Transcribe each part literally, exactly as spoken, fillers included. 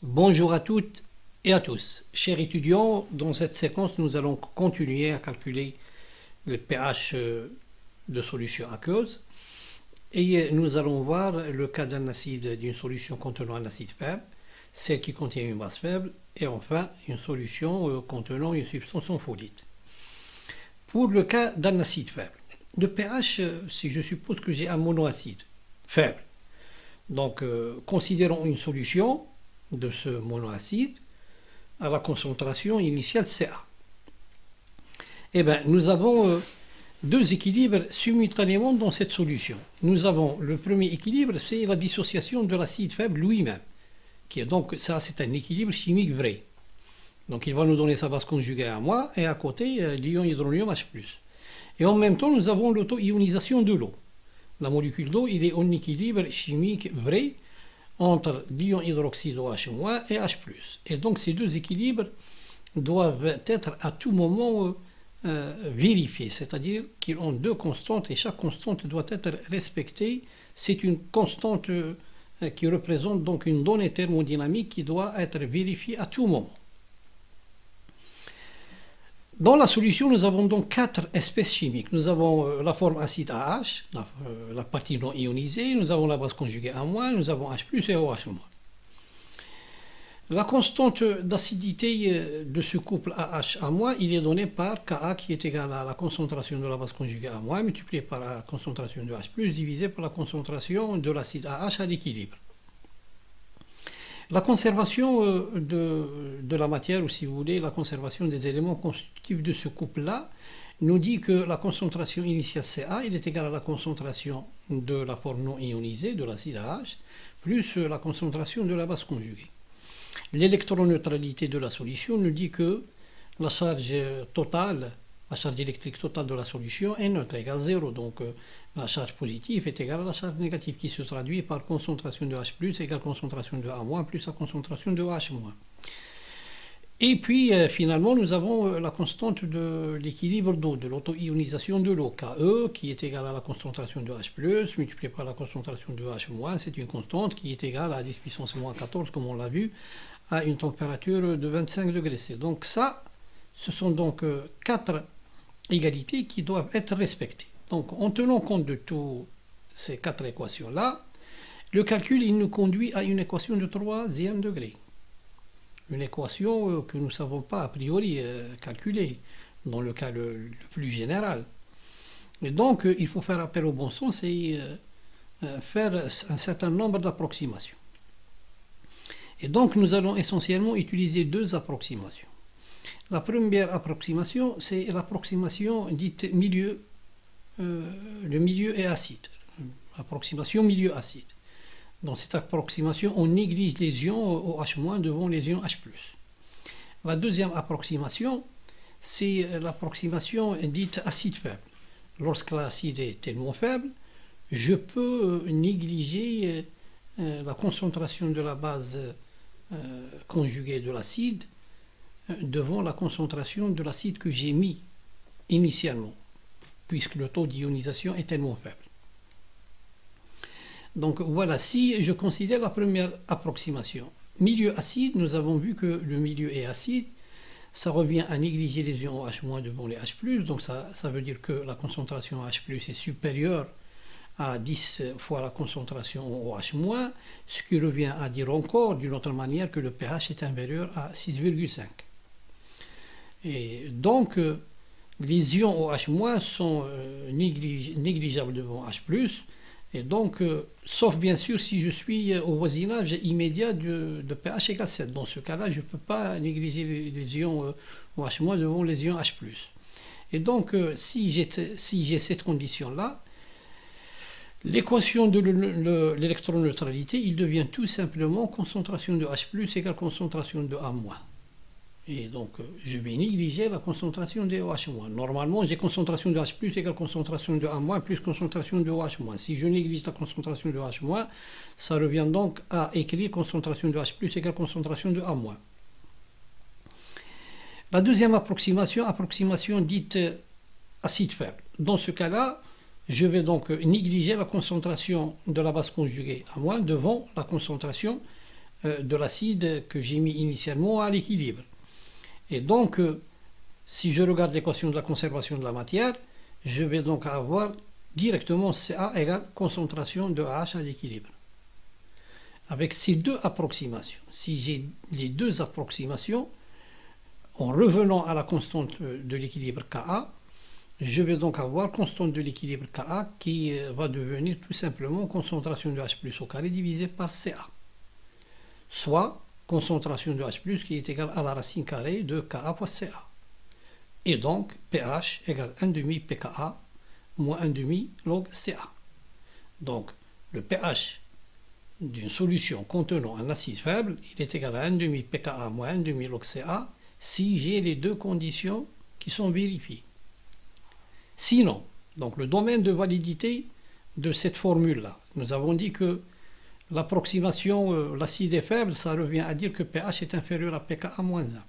Bonjour à toutes et à tous. Chers étudiants, dans cette séquence, nous allons continuer à calculer le pH de solution aqueuse. Et nous allons voir le cas d'un acide, d'une solution contenant un acide faible, celle qui contient une base faible, et enfin une solution contenant une substance ampholyte. Pour le cas d'un acide faible, le pH, si je suppose que j'ai un monoacide faible, donc euh, considérons une solution de ce monoacide à la concentration initiale Ca. Eh bien, nous avons euh, deux équilibres simultanément dans cette solution. Nous avons le premier équilibre, c'est la dissociation de l'acide faible lui-même. Qui est donc, ça, c'est un équilibre chimique vrai. Donc, il va nous donner sa base conjuguée à moi et à côté euh, l'ion hydronium H plus. Et en même temps, nous avons l'auto-ionisation de l'eau. La molécule d'eau, il est en équilibre chimique vrai entre l'ion hydroxyde OH- et H plus. Et donc ces deux équilibres doivent être à tout moment euh, vérifiés, c'est-à-dire qu'ils ont deux constantes et chaque constante doit être respectée. C'est une constante euh, qui représente donc une donnée thermodynamique qui doit être vérifiée à tout moment. Dans la solution, nous avons donc quatre espèces chimiques. Nous avons euh, la forme acide AH, la, euh, la partie non ionisée, nous avons la base conjuguée A-, nous avons H plus et OH-. La constante d'acidité euh, de ce couple AH-A-, il est donné par Ka qui est égal à la concentration de la base conjuguée A- multiplié par la concentration de H plus divisé par la concentration de l'acide AH à l'équilibre. La conservation de, de la matière, ou si vous voulez, la conservation des éléments constitutifs de ce couple-là, nous dit que la concentration initiale Ca il est égale à la concentration de la forme non ionisée de l'acide AH plus la concentration de la base conjuguée. L'électroneutralité de la solution nous dit que la charge totale, la charge électrique totale de la solution est neutre, égale zéro. Donc la charge positive est égale à la charge négative qui se traduit par concentration de H plus égale concentration de A- plus la concentration de OH-. Et puis euh, finalement nous avons euh, la constante de l'équilibre d'eau, de l'auto-ionisation de l'eau, Ke, qui est égale à la concentration de H plus multiplié par la concentration de OH-, c'est une constante qui est égale à dix puissance moins quatorze, comme on l'a vu, à une température de vingt-cinq degrés C. Donc ça, ce sont donc euh, quatre égalités qui doivent être respectées. Donc en tenant compte de toutes ces quatre équations-là, le calcul il nous conduit à une équation de troisième degré. Une équation euh, que nous ne savons pas a priori euh, calculer, dans le cas le, le plus général. Et donc euh, il faut faire appel au bon sens et euh, euh, faire un certain nombre d'approximations. Et donc nous allons essentiellement utiliser deux approximations. La première approximation, c'est l'approximation dite milieu, euh, le milieu est acide. Approximation milieu acide. Dans cette approximation, on néglige les ions OH- devant les ions H plus. La deuxième approximation, c'est l'approximation dite acide faible. Lorsque l'acide est tellement faible, je peux négliger euh, la concentration de la base euh, conjuguée de l'acide devant la concentration de l'acide que j'ai mis initialement, puisque le taux d'ionisation est tellement faible. Donc voilà, si je considère la première approximation, milieu acide, nous avons vu que le milieu est acide, ça revient à négliger les ions OH- devant les H plus, donc ça, ça veut dire que la concentration H plus est supérieure à dix fois la concentration en OH-, ce qui revient à dire encore d'une autre manière que le pH est inférieur à six virgule cinq. Et donc, euh, les ions OH- sont euh, néglige, négligeables devant H plus, et donc, euh, sauf bien sûr si je suis au voisinage immédiat de, de pH égale sept. Dans ce cas-là, je ne peux pas négliger les, les ions euh, OH- devant les ions H plus. Et donc, euh, si j'ai si j'ai cette condition-là, l'équation de l'électroneutralité, il devient tout simplement concentration de H plus égale concentration de A-. Et donc, je vais négliger la concentration de OH-. Normalement, j'ai concentration de H plus égale concentration de A- plus concentration de OH-. Si je néglige la concentration de OH-, ça revient donc à écrire concentration de H plus égale concentration de A-. La deuxième approximation, approximation dite acide faible. Dans ce cas-là, je vais donc négliger la concentration de la base conjuguée A- devant la concentration euh, de l'acide que j'ai mis initialement à l'équilibre. Et donc, euh, si je regarde l'équation de la conservation de la matière, je vais donc avoir directement Ca égale concentration de H à l'équilibre. Avec ces deux approximations, si j'ai les deux approximations, en revenant à la constante de l'équilibre Ka, je vais donc avoir constante de l'équilibre Ka qui va devenir tout simplement concentration de H plus au carré divisé par Ca. Soit concentration de H plus qui est égale à la racine carrée de Ka fois Ca. Et donc pH égale un demi pKa moins un demi log Ca. Donc le pH d'une solution contenant un acide faible, il est égal à un demi pKa moins un demi log Ca si j'ai les deux conditions qui sont vérifiées. Sinon, donc le domaine de validité de cette formule-là, nous avons dit que l'approximation, euh, l'acide est faible, ça revient à dire que pH est inférieur à pKa moins un.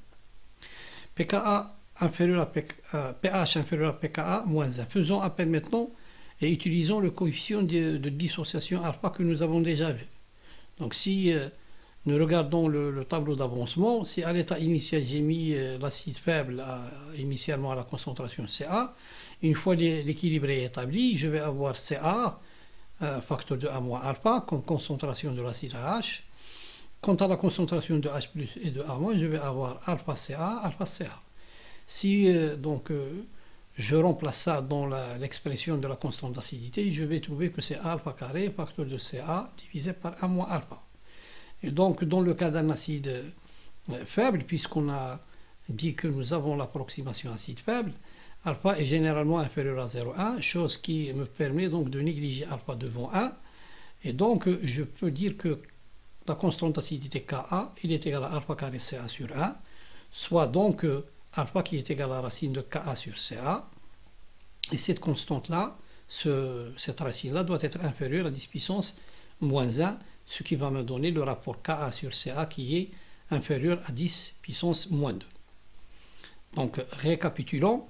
pKa inférieur à pK, euh, pH inférieur à pKa moins un. Faisons appel maintenant et utilisons le coefficient de, de dissociation alpha que nous avons déjà vu. Donc si euh, nous regardons le, le tableau d'avancement, si à l'état initial j'ai mis euh, l'acide faible à, initialement à la concentration Ca, une fois l'équilibre est établi, je vais avoir Ca, euh, facteur de A moins alpha, comme concentration de l'acide à H. Quant à la concentration de H plus et de A moins, je vais avoir alpha Ca, alpha Ca. Si euh, donc euh, je remplace ça dans l'expression de la constante d'acidité, je vais trouver que c'est alpha carré, facteur de Ca, divisé par A moins alpha. Et donc dans le cas d'un acide euh, faible, puisqu'on a dit que nous avons l'approximation acide faible, alpha est généralement inférieur à zéro virgule un, chose qui me permet donc de négliger alpha devant un. Et donc je peux dire que la constante d'acidité Ka, il est égal à alpha carré Ca sur un, soit donc euh, alpha qui est égal à la racine de Ka sur Ca. Et cette constante-là, ce, cette racine-là doit être inférieure à dix puissance moins un, ce qui va me donner le rapport Ka sur Ca qui est inférieur à dix puissance moins deux. Donc récapitulons.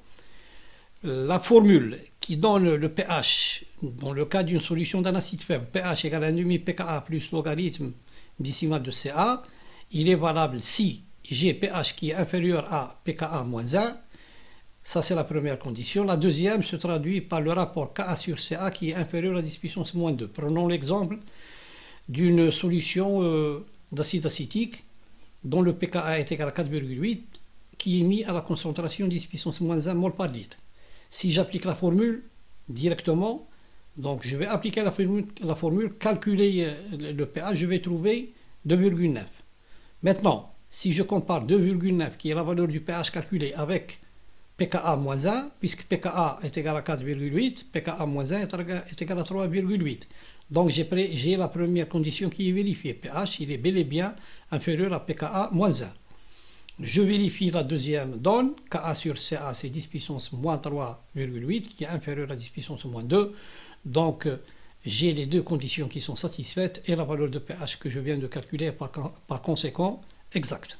La formule qui donne le pH dans le cas d'une solution d'un acide faible, pH égale un demi pKa plus logarithme décimal de Ca, il est valable si j'ai pH qui est inférieur à pKa moins un. Ça c'est la première condition. La deuxième se traduit par le rapport Ka sur Ca qui est inférieur à dix puissance moins deux. Prenons l'exemple d'une solution euh, d'acide acétique dont le pKa est égal à quatre virgule huit qui est mis à la concentration dix puissance moins un mol par litre. Si j'applique la formule directement, donc je vais appliquer la formule, la formule calculer le pH, je vais trouver deux virgule neuf. Maintenant, si je compare deux virgule neuf, qui est la valeur du pH calculé, avec pKa moins un, puisque pKa est égal à quatre virgule huit, pKa moins un est égal à trois virgule huit. Donc j'ai la première condition qui est vérifiée. pH, il est bel et bien inférieur à pKa moins un. Je vérifie la deuxième donne, Ka sur Ca c'est dix puissance moins trois virgule huit qui est inférieur à dix puissance moins deux. Donc j'ai les deux conditions qui sont satisfaites et la valeur de pH que je viens de calculer est par, par conséquent exacte.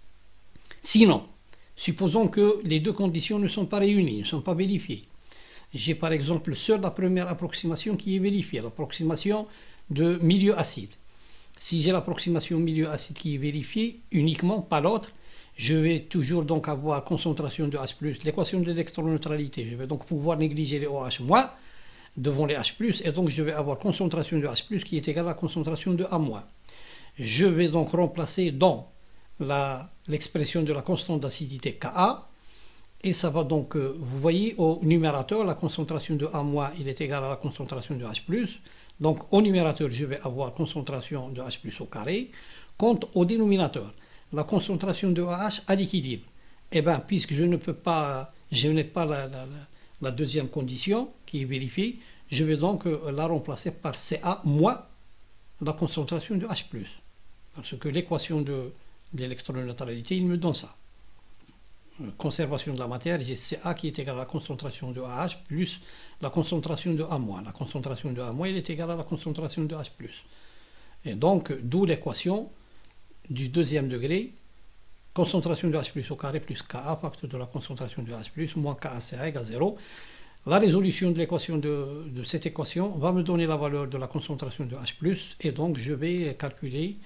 Sinon, supposons que les deux conditions ne sont pas réunies, ne sont pas vérifiées. J'ai par exemple seule la première approximation qui est vérifiée, l'approximation de milieu acide. Si j'ai l'approximation milieu acide qui est vérifiée uniquement, pas l'autre, je vais toujours donc avoir concentration de H plus, l'équation de l'électroneutralité. Je vais donc pouvoir négliger les OH moins devant les H plus, et donc je vais avoir concentration de H plus qui est égale à la concentration de A moins. Je vais donc remplacer dans l'expression de la constante d'acidité Ka, et ça va donc, euh, vous voyez, au numérateur, la concentration de A moins, il est égal à la concentration de H plus. Donc au numérateur, je vais avoir concentration de H plus au carré. Quant au dénominateur, la concentration de AH à l'équilibre. Eh bien, puisque je ne peux pas, je n'ai pas la, la, la deuxième condition qui est vérifiée, je vais donc la remplacer par Ca moins la concentration de H plus. Parce que l'équation de, de l'électroneutralité, il me donne ça. Conservation de la matière, j'ai Ca qui est égal à la concentration de AH plus la concentration de A moins. La concentration de A moins, il est égal à la concentration de H plus. Et donc, d'où l'équation du deuxième degré, concentration de H plus au carré plus Ka, facteur de la concentration de H plus, moins KaCa égale zéro. La résolution de l'équation de, de cette équation va me donner la valeur de la concentration de H plus, et donc je vais calculer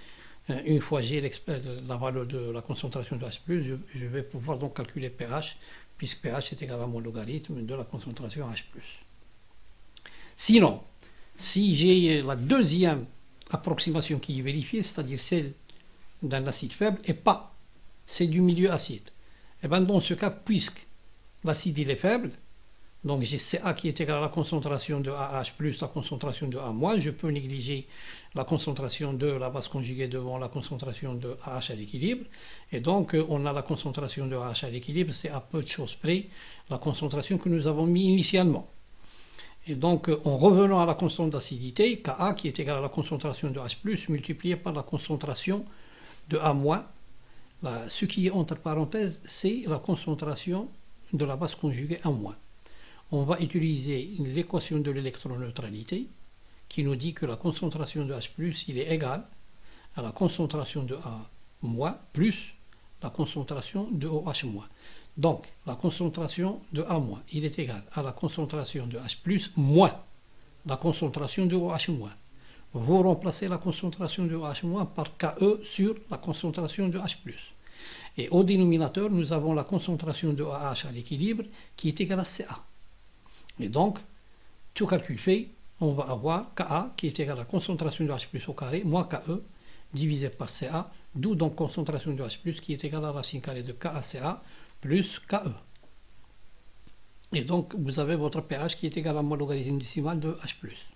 une fois j'ai la valeur de la concentration de H plus, je, je vais pouvoir donc calculer pH, puisque pH est égal à mon logarithme de la concentration H plus. Sinon, si j'ai la deuxième approximation qui est vérifiée, c'est-à-dire celle d'un acide faible, et pas c'est du milieu acide, et bien dans ce cas, puisque l'acide il est faible, donc j'ai Ca qui est égal à la concentration de AH plus la concentration de A-, je peux négliger la concentration de la base conjuguée devant la concentration de AH à l'équilibre, et donc on a la concentration de AH à l'équilibre, c'est à peu de choses près la concentration que nous avons mis initialement. Et donc en revenant à la constante d'acidité, Ka qui est égal à la concentration de H plus multiplié par la concentration de A-, là, ce qui est entre parenthèses, c'est la concentration de la base conjuguée A-. On va utiliser l'équation de l'électroneutralité qui nous dit que la concentration de H plus il est égal à la concentration de A- plus la concentration de OH-. Donc la concentration de A- il est égal à la concentration de H plus moins la concentration de OH-. Vous remplacez la concentration de OH- par Ke sur la concentration de H plus. Et au dénominateur, nous avons la concentration de AH à l'équilibre qui est égale à Ca. Et donc, tout calcul fait, on va avoir Ka qui est égal à la concentration de H plus au carré, moins Ke, divisé par Ca, d'où donc concentration de H plus qui est égale à la racine carrée de KaCa plus Ke. Et donc, vous avez votre pH qui est égal à mon logarithme décimal de H plus.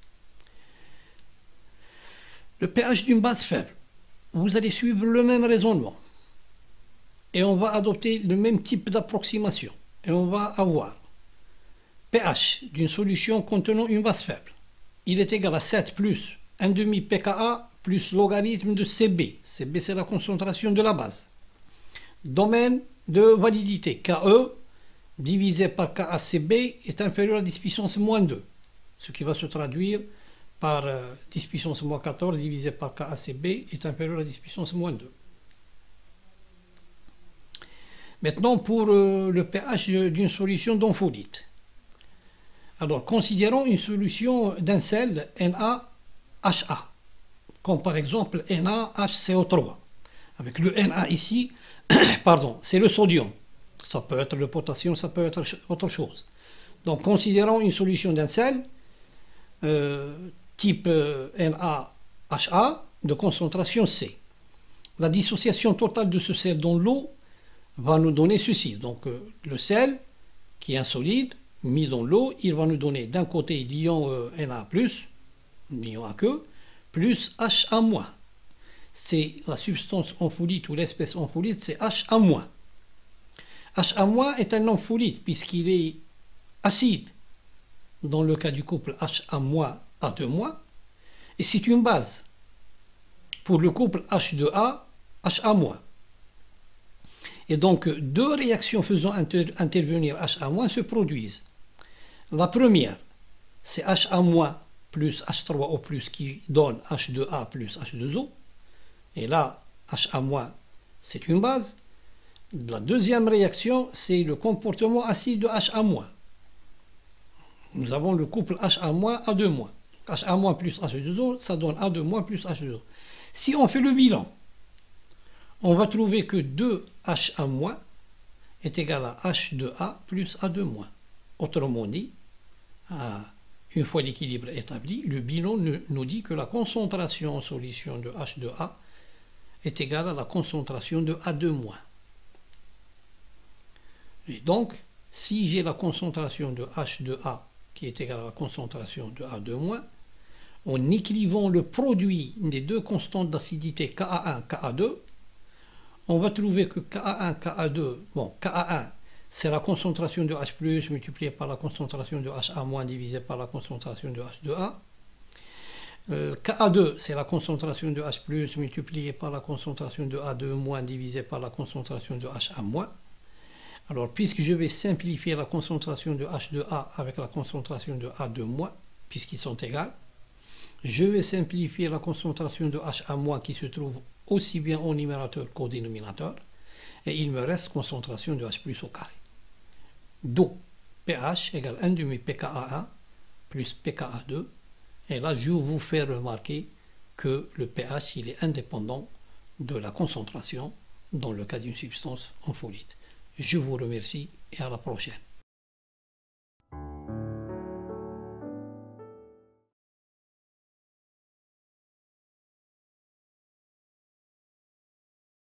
Le pH d'une base faible, vous allez suivre le même raisonnement. Et on va adopter le même type d'approximation. Et on va avoir pH d'une solution contenant une base faible. Il est égal à sept plus un demi pKa plus logarithme de Cb. Cb, c'est la concentration de la base. Domaine de validité, Ke divisé par KaCb est inférieur à dix puissance moins deux. Ce qui va se traduire par euh, dix puissance moins quatorze divisé par KaCb est inférieur à dix puissance moins deux. Maintenant, pour euh, le pH d'une solution d'amphonite. Alors, considérons une solution d'un sel NaHA, comme par exemple NaHCO trois. Avec le Na ici, pardon, c'est le sodium. Ça peut être le potassium, ça peut être autre chose. Donc, considérons une solution d'un sel euh, type euh, NaHA de concentration C. La dissociation totale de ce sel dans l'eau va nous donner ceci. Donc euh, le sel, qui est un solide, mis dans l'eau, il va nous donner d'un côté l'ion euh, Na plus, l'ion aqueux, plus Ha-. C'est la substance ampholyte ou l'espèce ampholyte, c'est Ha-. Ha- est un ampholyte puisqu'il est acide dans le cas du couple Ha- A deux-, et c'est une base pour le couple H deux A, Ha-. Et donc, deux réactions faisant inter intervenir Ha- se produisent. La première, c'est Ha- plus H trois O plus qui donne H deux A plus H deux O. Et là, Ha- c'est une base. La deuxième réaction, c'est le comportement acide de Ha-. Nous avons le couple Ha- A deux-. Ha- plus H deux O, ça donne A deux- plus H deux O. Si on fait le bilan, on va trouver que deux Ha- est égal à H deux A plus A deux-. Autrement dit, une fois l'équilibre établi, le bilan nous dit que la concentration en solution de H deux A est égale à la concentration de A deux-. Et donc, si j'ai la concentration de H deux A qui est égale à la concentration de A deux-, en écrivant le produit des deux constantes d'acidité Ka un, Ka deux, on va trouver que Ka un, Ka deux, bon, Ka un, c'est la concentration de H plus multipliée par la concentration de Ha- divisée par la concentration de H deux A. Euh, Ka deux, c'est la concentration de H plus multipliée par la concentration de A deux- divisée par la concentration de Ha-. Alors, puisque je vais simplifier la concentration de H deux A avec la concentration de A deux-, puisqu'ils sont égaux, je vais simplifier la concentration de Ha- qui se trouve aussi bien au numérateur qu'au dénominateur, et il me reste concentration de H plus au carré. D'où pH égale un demi pKa un plus pKa deux, et là je vous fais remarquer que le pH il est indépendant de la concentration dans le cas d'une substance ampholyte. Je vous remercie et à la prochaine.